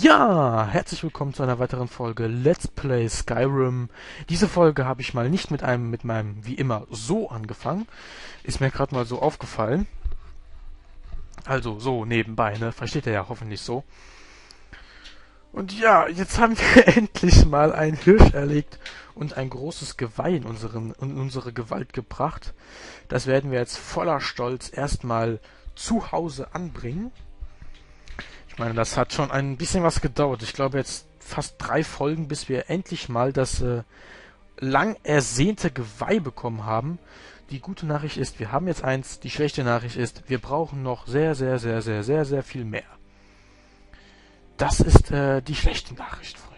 Ja, herzlich willkommen zu einer weiteren Folge Let's Play Skyrim. Diese Folge habe ich mal nicht mit meinem, wie immer, so angefangen. Ist mir gerade mal so aufgefallen. Also so nebenbei, ne? Versteht ihr ja hoffentlich so. Und ja, jetzt haben wir endlich mal einen Hirsch erlegt und ein großes Geweih in unsere Gewalt gebracht. Das werden wir jetzt voller Stolz erstmal zu Hause anbringen. Ich meine, das hat schon ein bisschen was gedauert. Ich glaube jetzt fast 3 Folgen, bis wir endlich mal das lang ersehnte Geweih bekommen haben. Die gute Nachricht ist, wir haben jetzt eins. Die schlechte Nachricht ist, wir brauchen noch sehr, sehr, sehr, sehr, sehr, sehr viel mehr. Das ist die schlechte Nachricht, Freunde.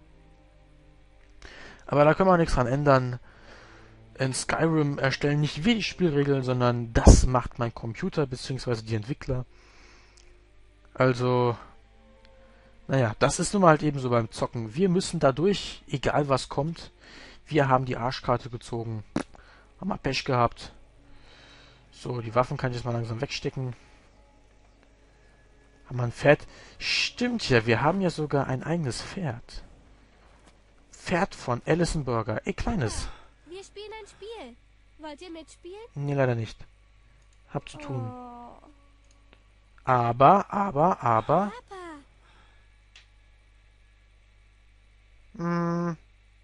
Aber da können wir auch nichts dran ändern. In Skyrim erstellen nicht wir die Spielregeln, sondern das macht mein Computer bzw. die Entwickler. Also, naja, das ist nun mal halt eben so beim Zocken. Wir müssen dadurch, egal was kommt. Wir haben die Arschkarte gezogen. Haben wir Pech gehabt. So, die Waffen kann ich jetzt mal langsam wegstecken. Haben wir ein Pferd? Stimmt ja, wir haben ja sogar ein eigenes Pferd. Pferd von Alison Burger. Kleines. Wir spielen ein Spiel. Wollt ihr mitspielen? Nee, leider nicht. Hab zu tun. Oh. Aber. Papa, Mh,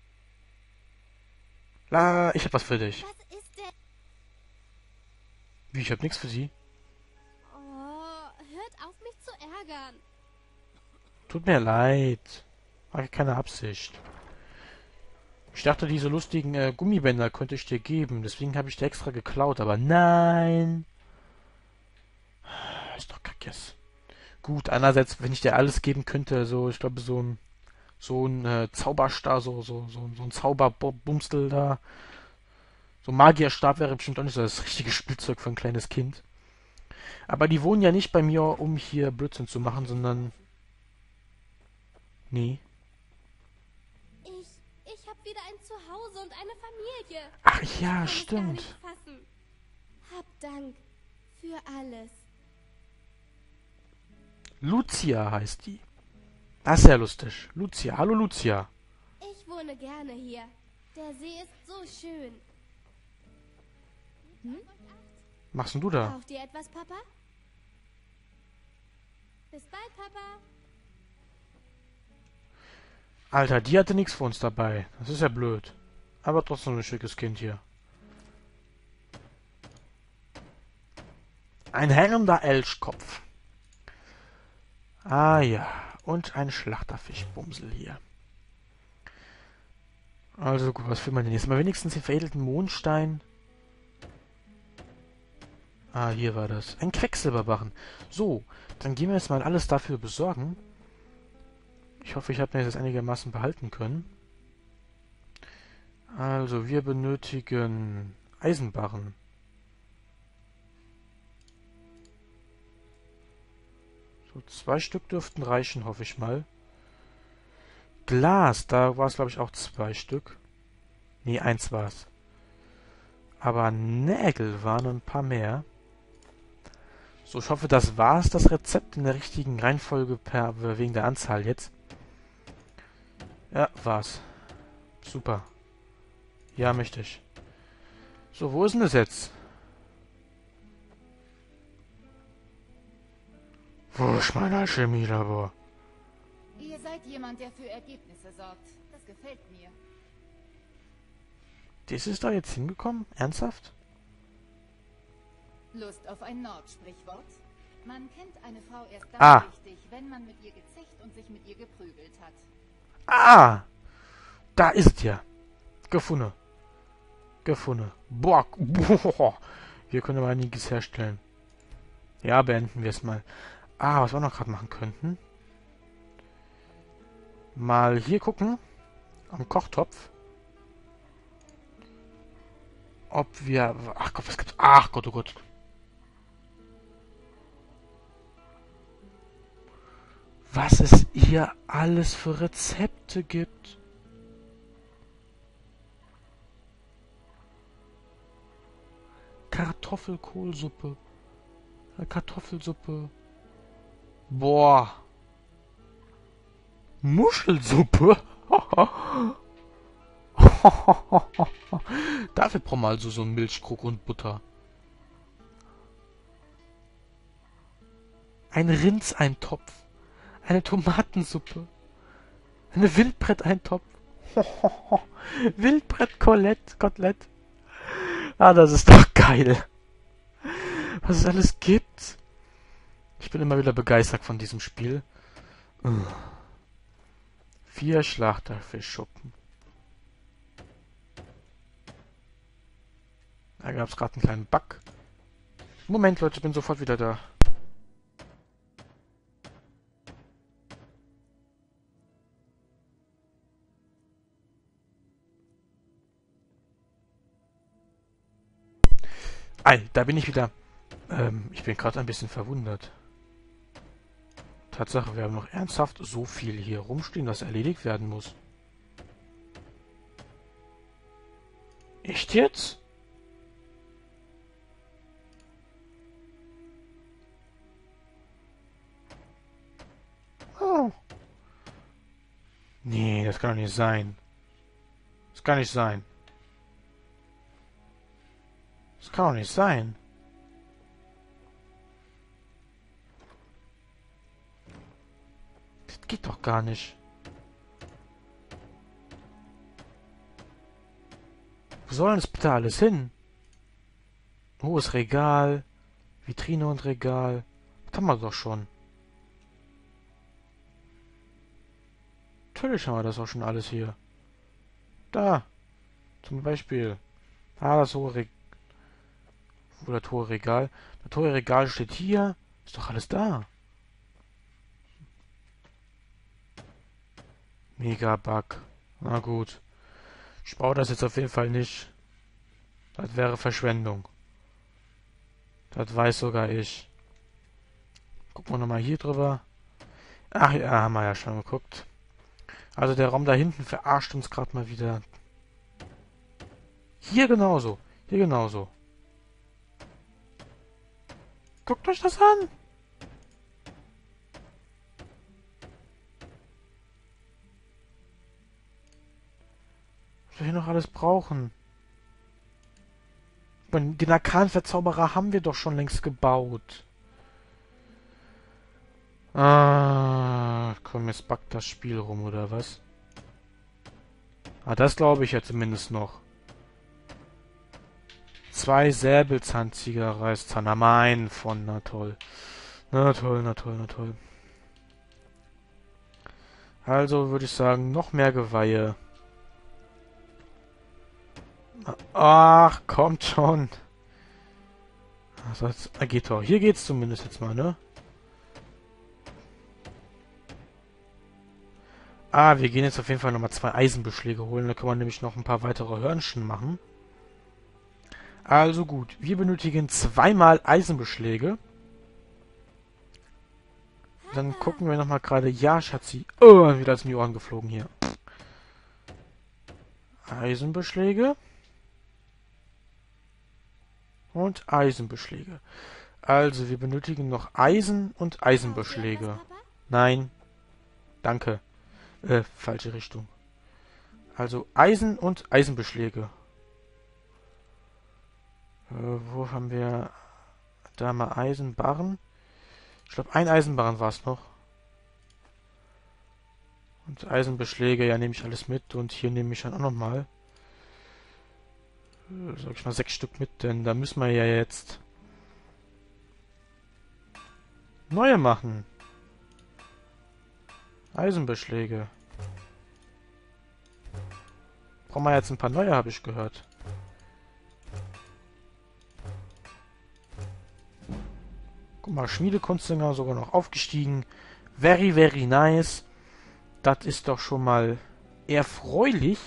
ich hab was für dich. was ist denn? Wie, ich hab nichts für sie? Oh, hört auf mich zu ärgern. Tut mir leid. War keine Absicht. Ich dachte, diese lustigen Gummibänder könnte ich dir geben. Deswegen habe ich dir extra geklaut. Aber nein. Ist doch kackes. Gut, einerseits, wenn ich dir alles geben könnte, so, ich glaube, so ein Zauberstab, so ein Zauberbumstel da. So ein Magierstab wäre bestimmt auch nicht so das richtige Spielzeug für ein kleines Kind. Aber die wohnen ja nicht bei mir, um hier Blödsinn zu machen, sondern... Nee. Ich habe wieder ein Zuhause und eine Familie. Ach Ich ja, kann es gar stimmt. nicht fassen. Hab Dank für alles. Lucia heißt die. Das ist ja lustig. Lucia. Hallo Lucia. Ich wohne gerne hier. Der See ist so schön. Machst denn du da? Braucht ihr etwas, Papa? Bis bald, Papa. Alter, die hatte nichts für uns dabei. Das ist ja blöd. Aber trotzdem ein schickes Kind hier. Ein hängender Elchkopf. Ah ja. Und ein Schlachterfischbumsel hier. Also gut, was will man denn jetzt? Mal wenigstens den veredelten Mondstein. Ah, hier war das. Ein Quecksilberbarren. So, dann gehen wir jetzt mal alles dafür besorgen. Ich hoffe, ich habe mir das einigermaßen behalten können. Also, wir benötigen Eisenbarren. So, 2 Stück dürften reichen, hoffe ich mal. Glas, da war es, glaube ich, auch 2 Stück. Nee, 1 war es. Aber Nägel waren ein paar mehr. So, ich hoffe, das war's, das Rezept in der richtigen Reihenfolge wegen der Anzahl jetzt. Ja, war's. Super. Ja, möchte ich. So, wo ist denn das jetzt? Wo ist mein Alchemielabor? Ihr seid jemand, der für Ergebnisse sorgt. Das gefällt mir. Das ist da jetzt hingekommen? Ernsthaft? Lust auf ein Nordsprichwort? Man kennt eine Frau erst dann Ah. richtig, wenn man mit ihr gezecht und sich mit ihr geprügelt hat. Ah! Da ist ja. Gefunden. Gefunden. Boah. Wir können aber einiges herstellen. Ja, beenden wir es mal. Ah, was wir noch gerade machen könnten. Mal hier gucken. Am Kochtopf. Ob wir... Ach Gott, was gibt's? Ach Gott, oh Gott. Was es hier alles für Rezepte gibt. Kartoffelkohlsuppe. Kartoffelsuppe. Boah. Muschelsuppe? Dafür brauchen wir also so einen Milchkrug und Butter. Ein Rindseintopf. Eine Tomatensuppe. Eine Wildbretteintopf. Wildbrett-Kotelett. Ah, das ist doch geil. Was es alles gibt. Ich bin immer wieder begeistert von diesem Spiel. 4 Schlachterfischschuppen. Da gab es gerade einen kleinen Bug. Moment, Leute, ich bin sofort wieder da. Da bin ich wieder. Ich bin gerade ein bisschen verwundert. Tatsache, wir haben noch ernsthaft so viel hier rumstehen, das erledigt werden muss. Echt jetzt? Oh. Nee, das kann doch nicht sein. Das kann nicht sein. Das kann doch nicht sein. Das geht doch gar nicht. Wo soll denn das bitte alles hin? Hohes Regal, Vitrine und Regal. Das haben wir doch schon. Natürlich haben wir das auch schon alles hier. Da. Zum Beispiel. Das hohe Regal. Oder das hohe Regal. Das hohe Regal steht hier. Ist doch alles da. Mega Bug. Na gut. Ich brauche das jetzt auf jeden Fall nicht. Das wäre Verschwendung. Das weiß sogar ich. Gucken wir nochmal hier drüber. Ach ja, haben wir ja schon geguckt. Also der Raum da hinten verarscht uns gerade mal wieder. Hier genauso. Hier genauso. Guckt euch das an. Was wir hier noch alles brauchen. Den Arkan-Verzauberer haben wir doch schon längst gebaut. Komm, jetzt backt das Spiel rum, oder was? Das glaube ich ja zumindest noch. 2 Säbelzahntiger Reißzahn. Mein von, na toll. Na toll, na toll, na toll. Also würde ich sagen, noch mehr Geweihe. Ach, kommt schon. Das geht doch. Hier geht's zumindest jetzt mal, ne? Wir gehen jetzt auf jeden Fall nochmal 2 Eisenbeschläge holen. Da können wir nämlich noch ein paar weitere Hörnchen machen. Also gut, wir benötigen 2-mal Eisenbeschläge. Dann gucken wir nochmal gerade. Ja, Schatzi. Oh, wieder ist in die Ohren geflogen hier. Eisenbeschläge. Und Eisenbeschläge. Also, wir benötigen noch Eisen und Eisenbeschläge. Nein. Danke. Falsche Richtung. Also, Eisen und Eisenbeschläge. Wo haben wir... Da mal Eisenbarren. Ich glaube, ein Eisenbarren war es noch. Und Eisenbeschläge, ja, nehme ich alles mit. Und hier nehme ich dann auch nochmal. Sag ich mal 6 Stück mit, denn da müssen wir ja jetzt neue machen. Eisenbeschläge. Brauchen wir jetzt ein paar neue, habe ich gehört. Guck mal, Schmiedekunstdinger sogar noch aufgestiegen. Very, very nice. Das ist doch schon mal erfreulich.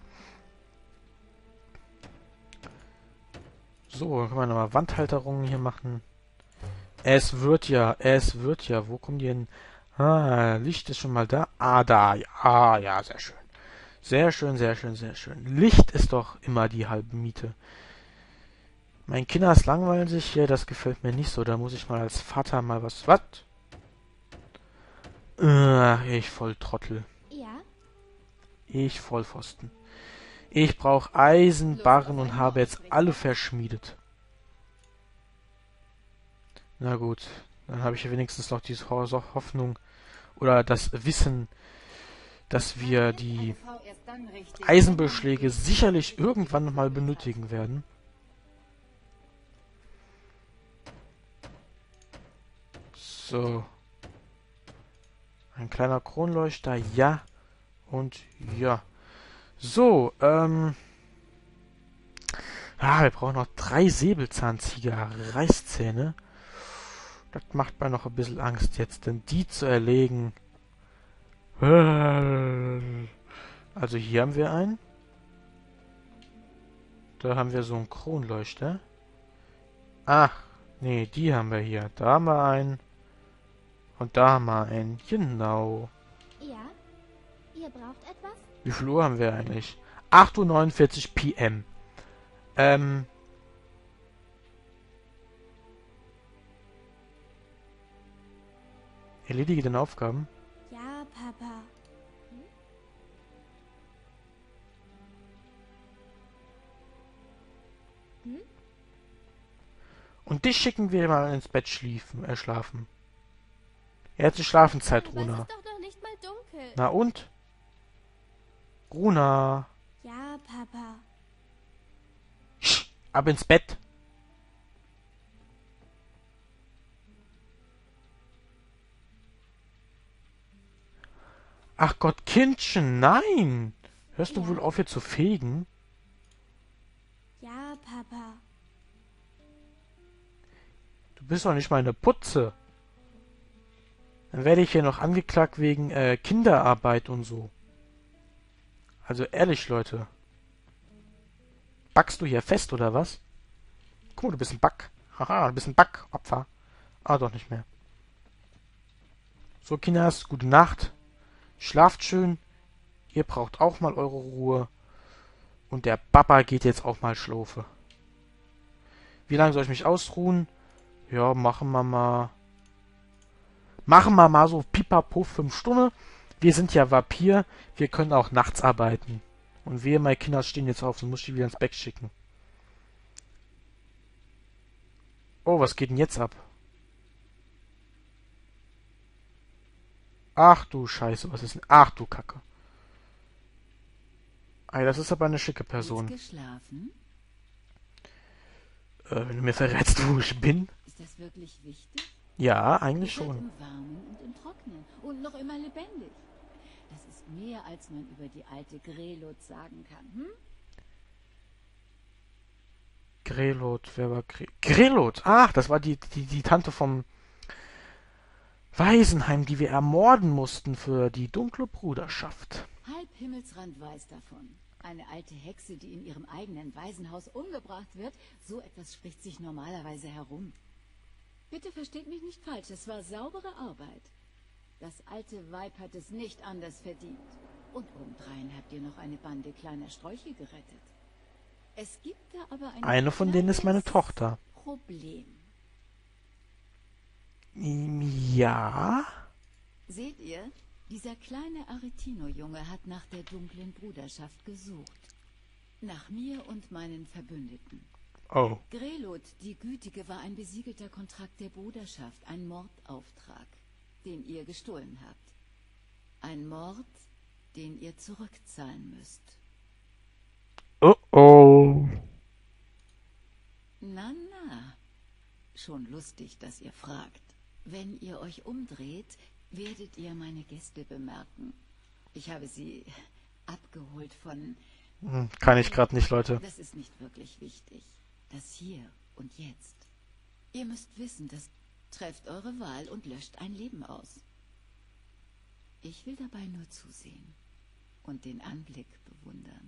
So, dann können wir nochmal Wandhalterungen hier machen. Es wird ja. Wo kommen die hin? Licht ist schon mal da. Da. Ja, sehr schön. Sehr schön, sehr schön, sehr schön. Licht ist doch immer die halbe Miete. Mein Kinders langweilen sich hier, das gefällt mir nicht so. Da muss ich mal als Vater mal was... Was? Ich voll Trottel. Ich Vollpfosten. Ich brauche Eisenbarren und habe jetzt alle verschmiedet. Na gut, dann habe ich ja wenigstens noch diese Hoffnung oder das Wissen, dass wir die Eisenbeschläge sicherlich irgendwann noch mal benötigen werden. So. Ein kleiner Kronleuchter, ja. Und ja. So, wir brauchen noch 3 Säbelzahntiger Reißzähne. Das macht mir noch ein bisschen Angst jetzt, denn die zu erlegen. Also hier haben wir einen. Da haben wir so einen Kronleuchter. Ah, nee, die haben wir hier. Da haben wir einen. Und da haben wir einen. Genau. Ja? Ihr braucht etwas? Wie viel Uhr haben wir eigentlich? 8:49 Uhr PM. Erledige den Aufgaben. Ja, Papa. Hm? Und dich schicken wir mal ins Bett schlafen. Jetzt ist Schlafenszeit, Aber es Runa. ist doch noch nicht mal dunkel. Na und? Runa. Ja, Papa. Ab ins Bett. Ach Gott, Kindchen, nein. Hörst du Ja. wohl auf, hier zu fegen? Ja, Papa. Du bist doch nicht mal eine Putze. Dann werde ich hier noch angeklagt wegen Kinderarbeit und so. Also ehrlich, Leute. Backst du hier fest, oder was? Guck mal, du bist ein Back. Haha, du bist ein Backopfer. Ah, doch nicht mehr. So, Kinders, gute Nacht. Schlaft schön. Ihr braucht auch mal eure Ruhe. Und der Papa geht jetzt auch mal schlafen. Wie lange soll ich mich ausruhen? Ja, machen wir mal. Machen wir mal so pipapo 5 Stunden. Wir sind ja Vampir. Wir können auch nachts arbeiten. Und wir, meine Kinder, stehen jetzt auf. Dann muss ich die wieder ins Bett schicken. Oh, was geht denn jetzt ab? Ach du Scheiße, was ist denn? Ach du Kacke. Ey, das ist aber eine schicke Person. Geschlafen? Wenn du mir verrätst, wo ich bin? Ist das wirklich wichtig? Ja, Ihr eigentlich seid schon. im Warmen und im Trocknen und noch immer lebendig. Das ist mehr, als man über die alte Grelot sagen kann, hm? Grelot, wer war Grelot? Ach, das war die Tante vom Waisenheim, die wir ermorden mussten für die dunkle Bruderschaft. Halb Himmelsrand weiß davon. Eine alte Hexe, die in ihrem eigenen Waisenhaus umgebracht wird, so etwas spricht sich normalerweise herum. Bitte versteht mich nicht falsch, es war saubere Arbeit. Das alte Weib hat es nicht anders verdient. Und obendrein habt ihr noch eine Bande kleiner Strolche gerettet. Es gibt da aber Eine von denen ist meine kleines Tochter. Problem. Ja? Seht ihr, dieser kleine Aretino-Junge hat nach der dunklen Bruderschaft gesucht. Nach mir und meinen Verbündeten. Oh. Grelot, die Gütige, war ein besiegelter Kontrakt der Bruderschaft, ein Mordauftrag, den ihr gestohlen habt. Ein Mord, den ihr zurückzahlen müsst. Oh oh. Na, na. Schon lustig, dass ihr fragt. Wenn ihr euch umdreht, werdet ihr meine Gäste bemerken. Ich habe sie abgeholt von... Kann ich gerade nicht, Leute. Das ist nicht wirklich wichtig. Das Hier und Jetzt. Ihr müsst wissen, das trefft eure Wahl und löscht ein Leben aus. Ich will dabei nur zusehen und den Anblick bewundern.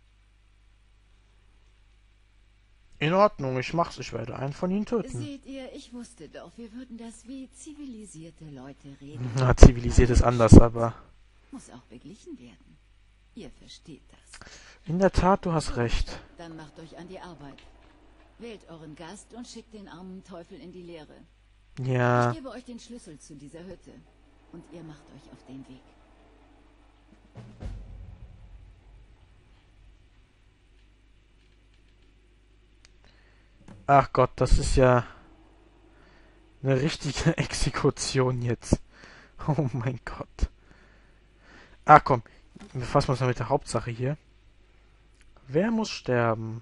In Ordnung, ich mach's. Ich werde einen von ihnen töten. Seht ihr, ich wusste doch, wir würden das wie zivilisierte Leute reden. Na, zivilisiert ist anders, aber... Muss auch beglichen werden. Ihr versteht das. In der Tat, du hast recht. Dann macht euch an die Arbeit. Wählt euren Gast und schickt den armen Teufel in die Leere. Ja. Ich gebe euch den Schlüssel zu dieser Hütte. Und ihr macht euch auf den Weg. Ach Gott, das ist ja eine richtige Exekution jetzt. Oh mein Gott. Ach komm, wir befassen uns mal mit der Hauptsache hier. Wer muss sterben?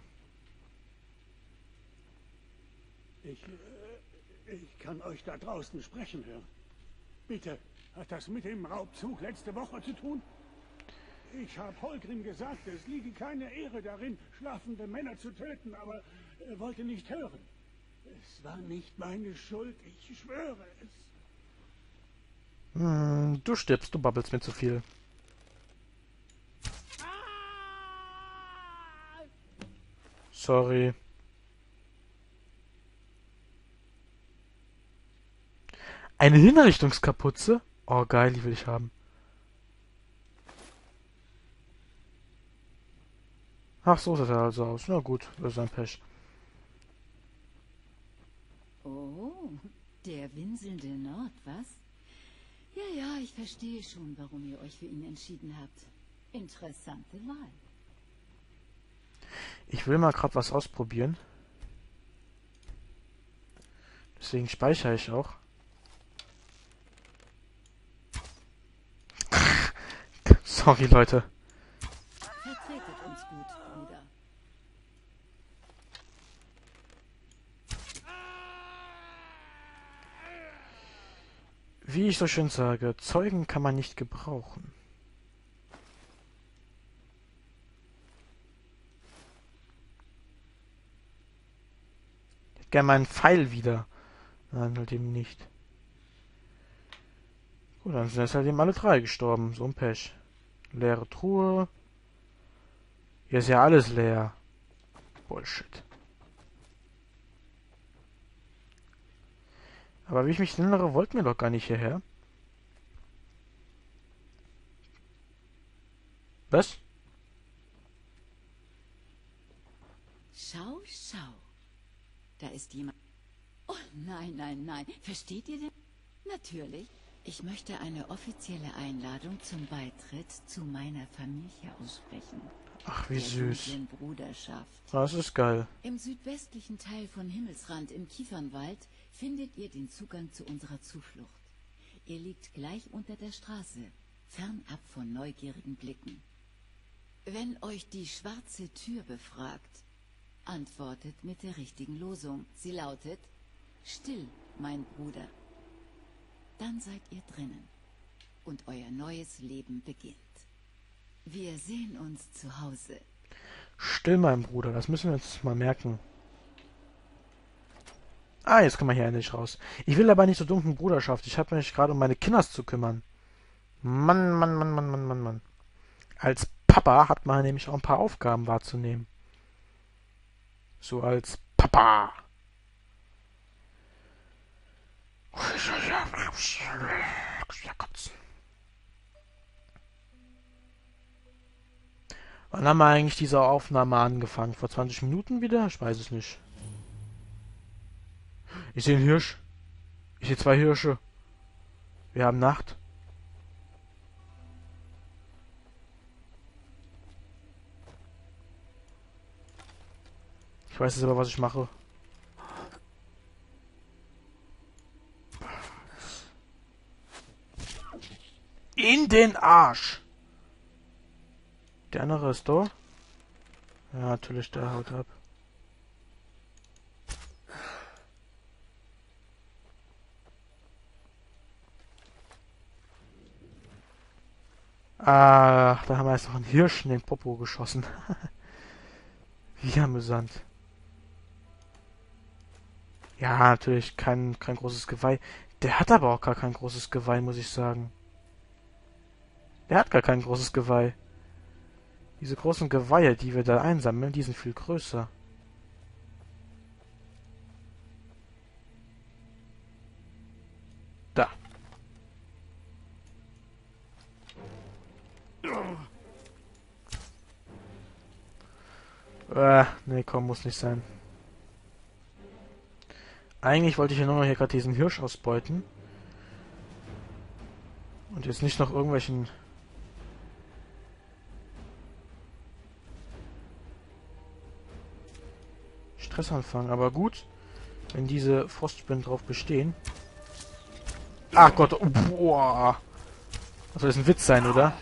Ich kann euch da draußen sprechen hören. Bitte, hat das mit dem Raubzug letzte Woche zu tun? Ich habe Holgrim gesagt, es liege keine Ehre darin, schlafende Männer zu töten, aber er wollte nicht hören. Es war nicht meine Schuld, ich schwöre es. Du stirbst, du babbelst mir zu viel. Sorry. Eine Hinrichtungskapuze? Oh, geil, die will ich haben. Ach, so sieht er also aus. Na gut, das ist ein Pech. Oh, der winselnde Nord, was? Ja, ja, ich verstehe schon, warum ihr euch für ihn entschieden habt. Interessante Wahl. Ich will mal gerade was ausprobieren. Deswegen speichere ich auch. Sorry, Leute. Vertretet uns gut, Bruder. Wie ich so schön sage, Zeugen kann man nicht gebrauchen. Ich hätte gerne meinen Pfeil wieder. Nein, halt eben nicht. Gut, dann sind jetzt halt eben alle drei gestorben. So ein Pech. Leere Truhe. Hier ist ja alles leer. Bullshit. Aber wie ich mich erinnere, wollten wir doch gar nicht hierher. Was? Schau, schau. Da ist jemand. Oh, nein, nein, nein. Versteht ihr denn? Natürlich. Ich möchte eine offizielle Einladung zum Beitritt zu meiner Familie aussprechen. Ach, wie Der süß. dunklen Bruderschaft. Das ist geil. Im südwestlichen Teil von Himmelsrand im Kiefernwald findet ihr den Zugang zu unserer Zuflucht. Ihr liegt gleich unter der Straße, fernab von neugierigen Blicken. Wenn euch die schwarze Tür befragt, antwortet mit der richtigen Losung. Sie lautet: Still, mein Bruder. Dann seid ihr drinnen und euer neues Leben beginnt. Wir sehen uns zu Hause. Still, mein Bruder. Das müssen wir jetzt mal merken. Ah, jetzt können wir hier endlich raus. Ich will aber nicht zur dunklen Bruderschaft. Ich habe mich gerade um meine Kinders zu kümmern. Mann, Mann, Mann, Mann, Mann, Mann, Mann. Als Papa hat man nämlich auch ein paar Aufgaben wahrzunehmen. So als Papa. Wann haben wir eigentlich diese Aufnahme angefangen? Vor 20 Minuten wieder? Ich weiß es nicht. Ich sehe einen Hirsch. Ich sehe zwei Hirsche. Wir haben Nacht. Ich weiß jetzt aber, was ich mache. In den Arsch! Der andere ist da. Ja, natürlich, der haut ab. Ach, da haben wir jetzt noch einen Hirsch in den Popo geschossen. Wie amüsant. Ja, natürlich kein großes Geweih. Der hat aber auch gar kein großes Geweih, muss ich sagen. Der hat gar kein großes Geweih. Diese großen Geweihe, die wir da einsammeln, die sind viel größer. Da. Nee, komm, muss nicht sein. Eigentlich wollte ich ja nur noch hier gerade diesen Hirsch ausbeuten. Und jetzt nicht noch irgendwelchen... Stress anfangen. Aber gut, wenn diese Frostspinnen drauf bestehen. Ach Gott, boah. Das soll jetzt ein Witz sein, oder?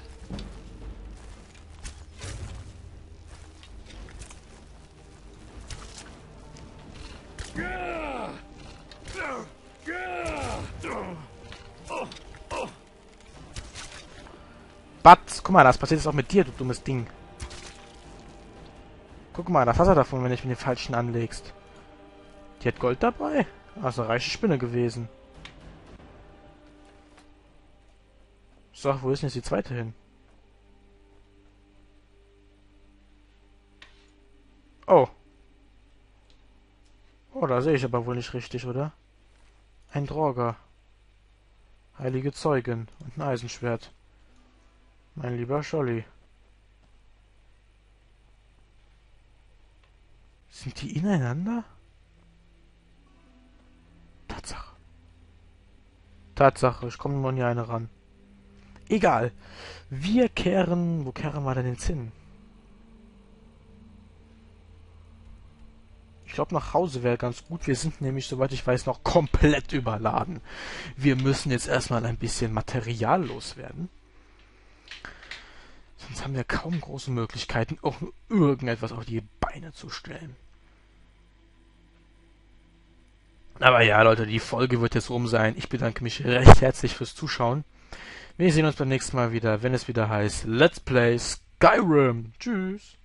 Batz, guck mal, das passiert jetzt auch mit dir, du dummes Ding. Guck mal, das hast du davon, wenn du den falschen anlegst. Die hat Gold dabei? Also reiche Spinne gewesen. So, wo ist denn jetzt die zweite hin? Oh. Oh, da sehe ich aber wohl nicht richtig, oder? Ein Draugr. Heilige Zeugin und ein Eisenschwert. Mein lieber Scholli. Sind die ineinander? Tatsache. Tatsache, ich komme nur nie eine ran. Egal. Wir kehren... Wo kehren wir denn jetzt hin? Ich glaube, nach Hause wäre ganz gut. Wir sind nämlich, soweit ich weiß, noch komplett überladen. Wir müssen jetzt erstmal ein bisschen Material loswerden. Sonst haben wir kaum große Möglichkeiten, auch nur irgendetwas auf die Beine zu stellen. Aber ja, Leute, die Folge wird jetzt rum sein. Ich bedanke mich recht herzlich fürs Zuschauen. Wir sehen uns beim nächsten Mal wieder, wenn es wieder heißt Let's Play Skyrim. Tschüss.